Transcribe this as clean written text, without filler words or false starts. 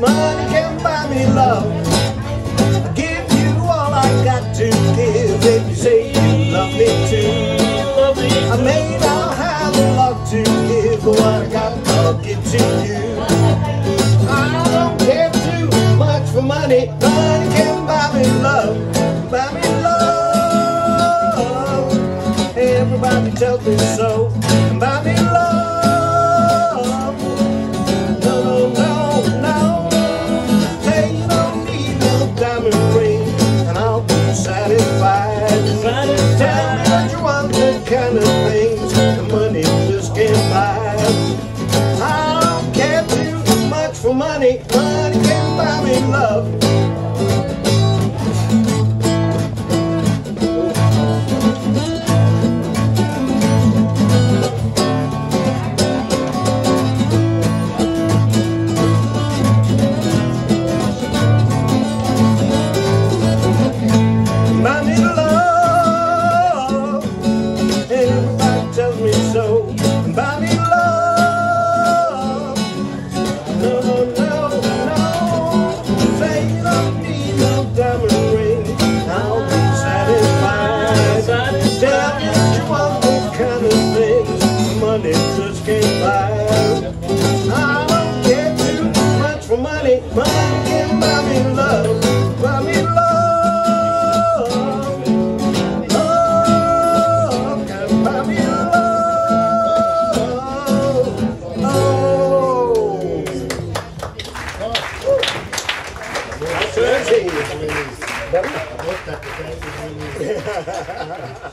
money can buy me love. I'll give you all I got to give if you say you love me too. I may not have a lot to give, but what I got I'll give to you. I don't care too much for money. Money can buy me love. Buy me love. Everybody tells me so. Buy me love. No, no, no, no. Say you don't need no diamond ring, and I'll be satisfied. Tell me what you want, what kind of things the money just can't buy. I don't care too much for money. Money can buy me love. Buy me love. Everybody tells me so. Buy me love. No, no, no, no. Say you don't need no diamond ring, I'll be satisfied. Tell me what you want, what kind of things money just can't buy. I don't care too much for money. Money can buy me love. Buy me love. Love can buy me love. Oh.